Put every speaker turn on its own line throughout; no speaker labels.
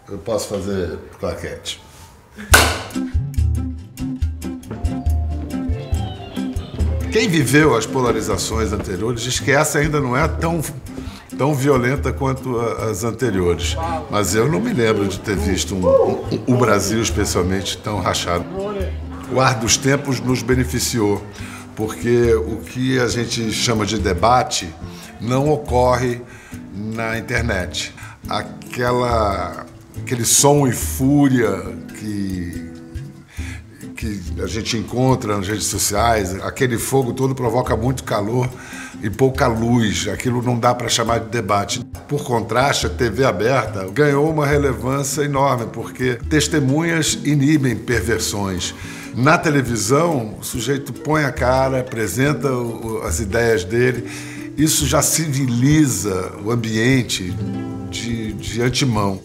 Eu posso fazer claquete. Quem viveu as polarizações anteriores diz que essa ainda não é tão violenta quanto as anteriores. Mas eu não me lembro de ter visto o Brasil, especialmente, tão rachado. O ar dos tempos nos beneficiou, porque o que a gente chama de debate não ocorre na internet. Aquele som e fúria que a gente encontra nas redes sociais, aquele fogo todo provoca muito calor e pouca luz. Aquilo não dá para chamar de debate. Por contraste, a TV aberta ganhou uma relevância enorme, porque testemunhas inibem perversões. Na televisão, o sujeito põe a cara, apresenta as ideias dele. Isso já civiliza o ambiente de antemão.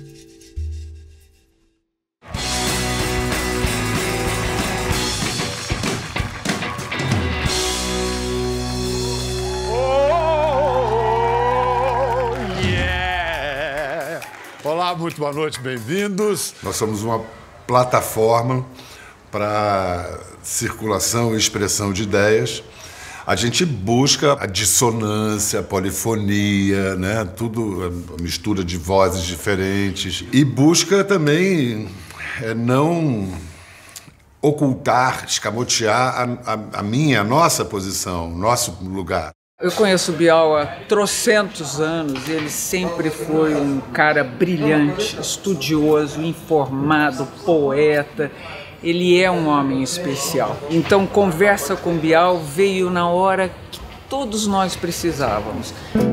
Olá, muito boa noite, bem-vindos.
Nós somos uma plataforma para circulação e expressão de ideias. A gente busca a dissonância, a polifonia, né? Tudo, a mistura de vozes diferentes. E busca também não ocultar, escamotear a nossa posição, o nosso lugar.
Eu conheço o Bial há trocentos anos e ele sempre foi um cara brilhante, estudioso, informado, poeta. Ele é um homem especial. Então, Conversa com Bial veio na hora que todos nós precisávamos.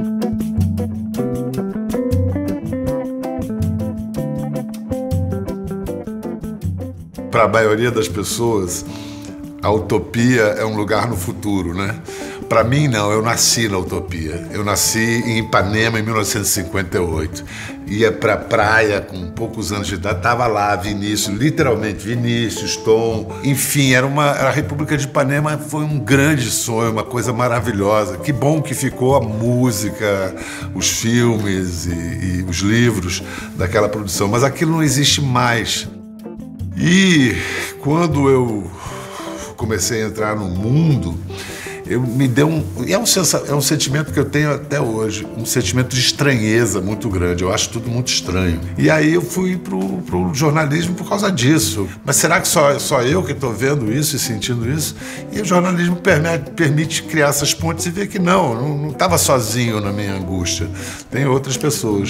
Para a maioria das pessoas, a utopia é um lugar no futuro, né? Para mim, não. Eu nasci na utopia. Eu nasci em Ipanema, em 1958. Ia pra praia com poucos anos de idade. Tava lá, Vinícius, literalmente, Vinícius, Tom. Enfim, a República de Ipanema foi um grande sonho, uma coisa maravilhosa. Que bom que ficou a música, os filmes e os livros daquela produção. Mas aquilo não existe mais. E quando eu comecei a entrar no mundo, me deu é um sentimento que eu tenho até hoje, um sentimento de estranheza muito grande. Eu acho tudo muito estranho. E aí eu fui pro jornalismo por causa disso. Mas será que só eu que estou vendo isso e sentindo isso? E o jornalismo permite criar essas pontes e ver que não estava sozinho na minha angústia. Tem outras pessoas.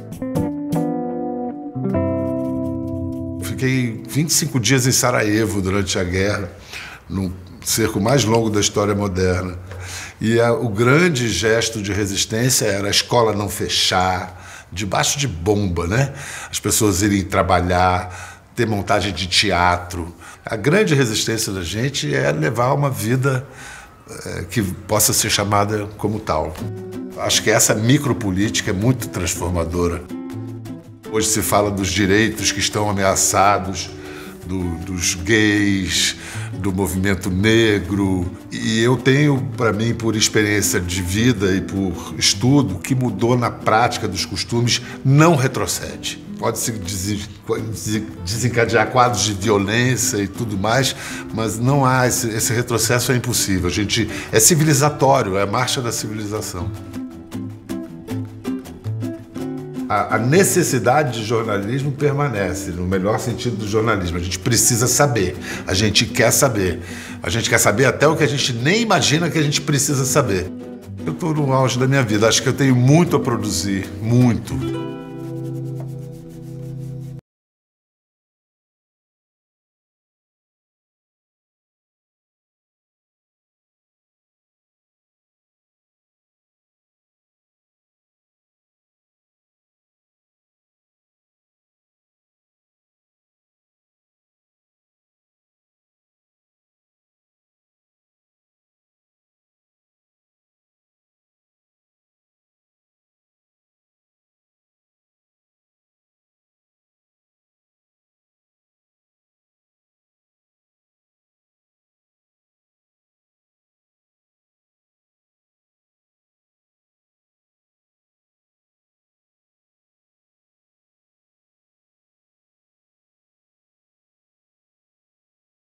Fiquei 25 dias em Sarajevo durante a guerra, no cerco mais longo da história moderna. E o grande gesto de resistência era a escola não fechar, debaixo de bomba, né? As pessoas irem trabalhar, ter montagem de teatro. A grande resistência da gente é levar uma vida que possa ser chamada como tal. Acho que essa micropolítica é muito transformadora. Hoje se fala dos direitos que estão ameaçados, dos gays, do movimento negro. E eu tenho, para mim, por experiência de vida e por estudo, que mudou na prática dos costumes não retrocede. Pode-se desencadear quadros de violência e tudo mais, mas não há esse retrocesso, é impossível. É civilizatório, é a marcha da civilização. A necessidade de jornalismo permanece, no melhor sentido do jornalismo. A gente precisa saber, a gente quer saber. A gente quer saber até o que a gente nem imagina que a gente precisa saber. Eu estou no auge da minha vida, acho que eu tenho muito a produzir, muito.